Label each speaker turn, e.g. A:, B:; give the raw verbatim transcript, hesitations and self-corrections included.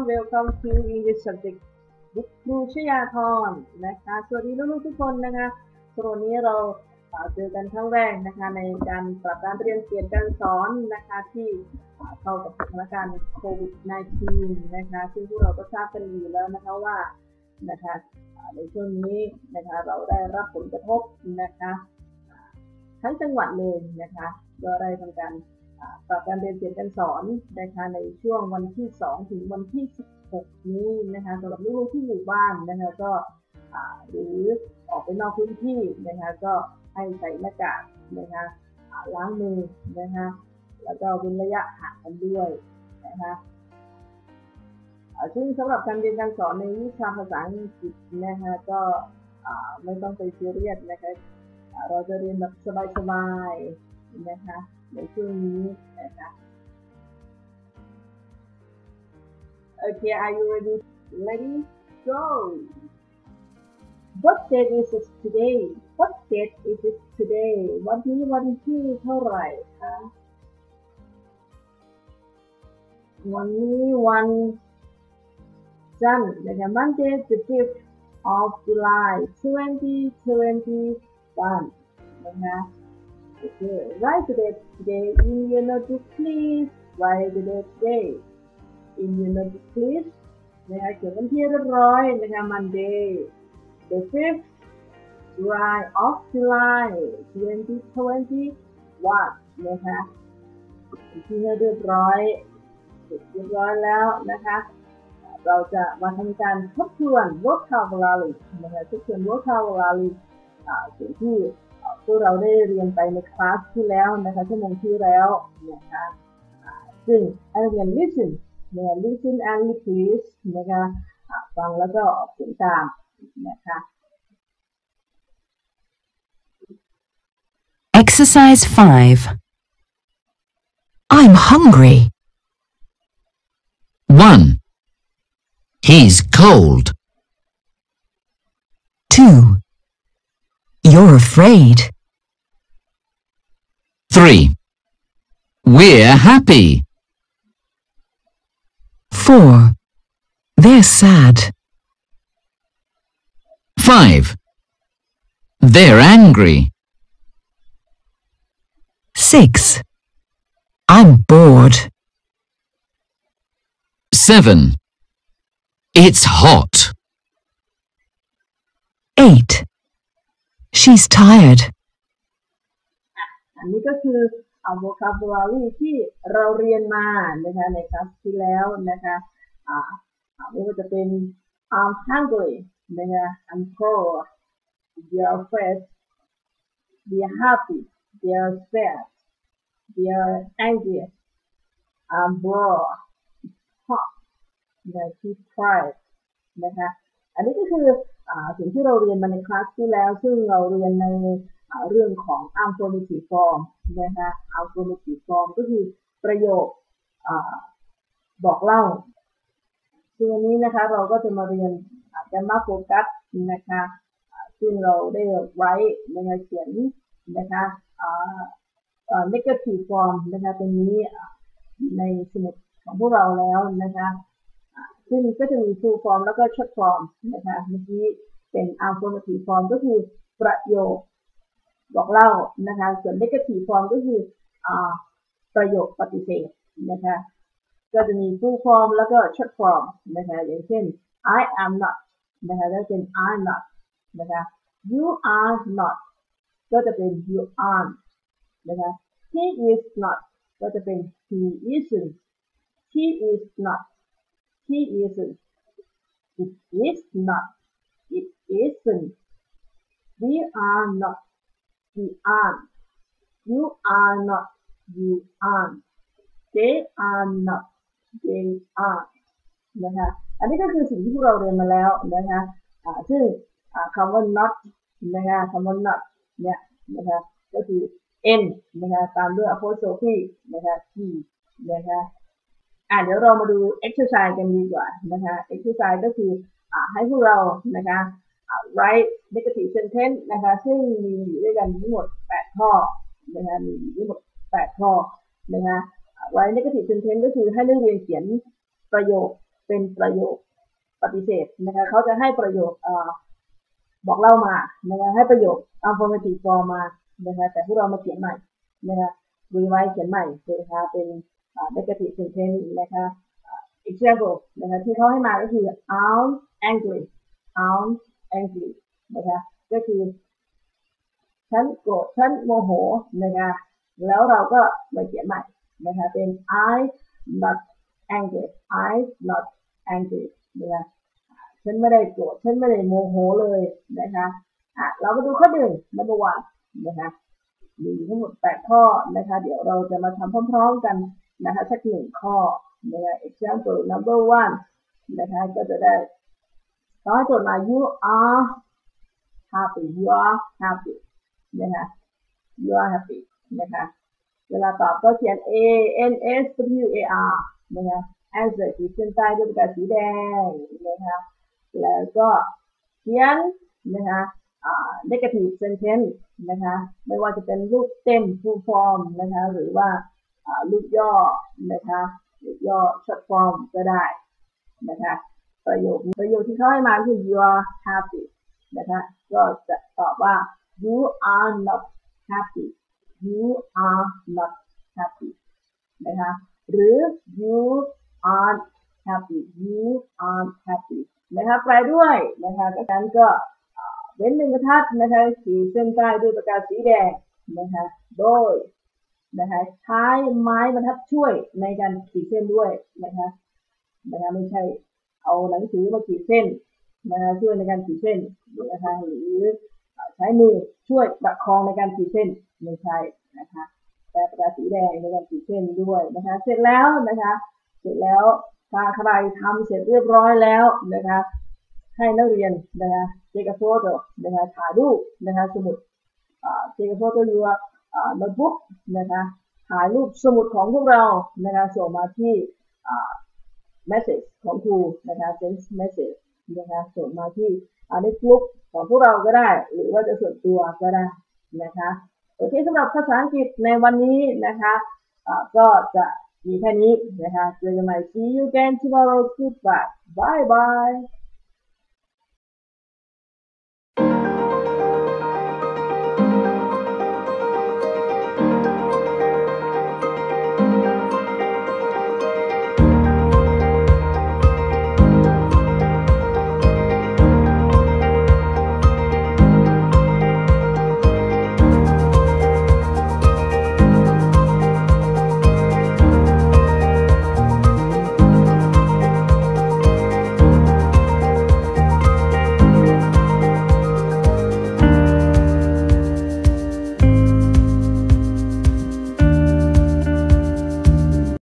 A: welcome to English Subject บุ๊กครูชยาธรนะคะสวัสดีลูกๆทุกคนนะคะวันนี้เราเจอกันครั้งแรกนะคะในการปรับการเรียนเปลี่ยนการสอนนะคะที่เข้ากับสถานการณ์โควิด สิบเก้า นะคะซึ่งพวกเราก็ทราบกันอยู่แล้วนะคะว่านะคะในช่วงนี้นะคะเราได้รับผลกระทบนะคะทั้งจังหวัดเลยนะคะก็ได้ทำการปรับการเรียนเปลี่ยนการสอนนะคะในช่วงวันที่สองถึงวันที่สิบหกนี้นะคะสำหรับลูกๆที่อยู่บ้านนะคะก็หรือออกไปนอกพื้นที่นะคะก็ให้ใส่หน้ากากนะคะล้างมือนะคะแล้วก็เว้นระยะห่างกันด้วยนะคะซึ่งสำหรับการเรียนการสอนในวิชาภาษาอังกฤษนะคะก็ไม่ต้องไปซีเรียสนะคะเราจะเรียนแบบสบายๆนะคะในช่วงนี้นะคะ Okay, are you ready? Ready? Go! What date is it today? What date is it today? วันนี้วันที่เท่าไหร่คะวันนี้วันจันทร์นะคะ Monday the fifth of July twenty twenty-one นะคะ Okay, write the date today in your notebook please. Write the date today in your notebook please. นะคะเขียนวันที่เรียบร้อยนะคะ Monday the fifth July of July twenty twenty-one นะคะที่เรียบร้อยเรียบร้อยแล้วนะคะเราจะมาทำการทบทวน vocabulary นะคะทบทวน vocabulary สิ่งที่พวกเราได้เรียนไปในคลาสที่แล้วนะคะชั่วโมงที่แล้วนะคะซึ่งให้เรียน listen นะคะ listen and repeat นะคะฟังแล้วก็ออกเสียงตามนะคะ
B: Exercise five. I'm hungry.
C: one. He's cold.
B: two. You're afraid.
C: three. We're happy.
B: four. They're sad.
C: five. They're angry.
B: six. I'm bored.
C: seven. It's hot.
B: eight. She's tired.
A: อันนี้ก็คือ vocabulary ที่เราเรียนมานะคะในคลาสที่แล้วนะคะไม่ว่าจะเป็น I'm hungry นะคะ I'm cold they're afraid they're happy they're sad they're angry I'm bored hot นะคะ she's tired นะคะอันนี้ก็คือสิ่งที่เราเรียนมาในคลาสที่แล้วซึ่งเราเรียนในเรื่องของ affirmative form นะคะ affirmative form ก็คือประโยคบอกเล่าซึ่งวันนี้นะคะเราก็จะมาเรียน grammar focus นะคะซึ่งเราได้ไว้ในเขียนนะคะ negative form นะคะตรงนี้ในสมุดของพวกเราแล้วนะคะซึ่งก็จะมี full form แล้วก็ short form นะคะเมื่อกี้เป็น affirmative form ก็คือประโยคบอกเล่านะคะส่วน negative form ก็คือประโยคปฏิเสธนะคะก็จะมี full form แล้วก็ short form นะคะอย่างเช่น I am not นะคะก็เป็น I'm not นะคะ you are not ก็จะเป็น you aren't นะคะ he is not ก็จะเป็น he isn't he is not he isn't it is not it isn't we are not we aren't you are not you aren't they are not they aren't นะคะอันนี้ก็คือสิ่งที่พวกเราเรียนมาแล้วนะคะซึ่งคำว่า not นะคะคำว่า not เนี่ยนะคะก็คือ n นะคะตามด้วย apostrophe นะคะ t นะคะอ่ะเดี๋ยวเรามาดู exercise กันดีกว่านะคะ exercise ก็คืออ่าให้พวกเรานะคะ write negative sentence นะคะซึ่งมีอยู่ด้วยกันทั้งหมดแปดข้อนะคะมีทั้งหมดแปดข้อนะคะ write negative sentence ก็คือให้นักเรียนเขียนประโยคเป็นประโยคปฏิเสธนะคะเขาจะให้ประโยคบอกเล่ามานะคะให้ประโยค affirmative form มานะคะแต่พวกเรามาเขียนใหม่นะคะรีไวซ์เขียนใหม่นะคะเป็น negative sentence นะคะ example นะคะที่เขาให้มาก็คือ I'm angry I'm angry นะคะก็คือฉันโกรธฉันโมโหนะคะแล้วเราก็มาเขียนใหม่นะคะเป็น I not angry I not angry นะคะฉันไม่ได้โกรธฉันไม่ได้โมโหเลยนะคะอ่ะเรามาดูข้อหนึ่ง number one นะคะมีทั้งหมดแปดข้อนะคะเดี๋ยวเราจะมาทำพร้อมๆกันนะคะสักหนึ่งข้อนะคะ example number one นะคะก็จะได้ต้องให้โจทย์มา you are happy you are happy นะคะ you are happy นะคะเวลาตอบก็เขียน A N S W A R นะคะ answer ขีดเส้นใต้ด้วยปากกาสีแดงนะคะแล้วก็เขียนนะคะnegative sentence นะคะไม่ว่าจะเป็นรูปเต็ม full form นะคะหรือว่ารูปย่อนะคะรูปย่อ short form ก็ได้นะคะประโยคประโยคที่เขาให้มาคือ you are happy นะคะก็จะตอบว่า you are not happy you are not happy นะคะหรือ you aren't happy you aren't happy นะคะแปลด้วยนะคะดังนั้นก็เว้นหนึ่งบรรทัดนะคะขีดเส้นใต้ด้วยปากกาสีแดงนะคะโดยนะคะใช้ไม้บรรทัดช่วยในการขีดเส้นด้วยนะคะนะคะไม่ใช่เอาหนังสือมาขีดเส้นนะคะช่วยในการขีดเส้นนะคะหรือใช้มือช่วยประคองในการขีดเส้นไม่ใช่นะคะแต่ปากกาสีแดงในการขีดเส้นด้วยนะคะเสร็จแล้วนะคะเสร็จแล้วถ้าใครทำเสร็จเรียบร้อยแล้วนะคะให้นักเรียนนะคะtake a photo นะคะถ่ายรูปนะคะสมุด take a photo your notebook นะคะถ่ายรูปสมุดของพวกเรานะคะส่งมาที่ message ของครูนะคะ send message นะคะส่งมาที่ในกลุ่มของพวกเราก็ได้หรือว่าจะส่วนตัวก็ได้นะคะโอเคสำหรับภาษาอังกฤษในวันนี้นะคะก็จะมีแค่นี้นะคะเจอกันใหม่ see you again tomorrow goodbye bye bye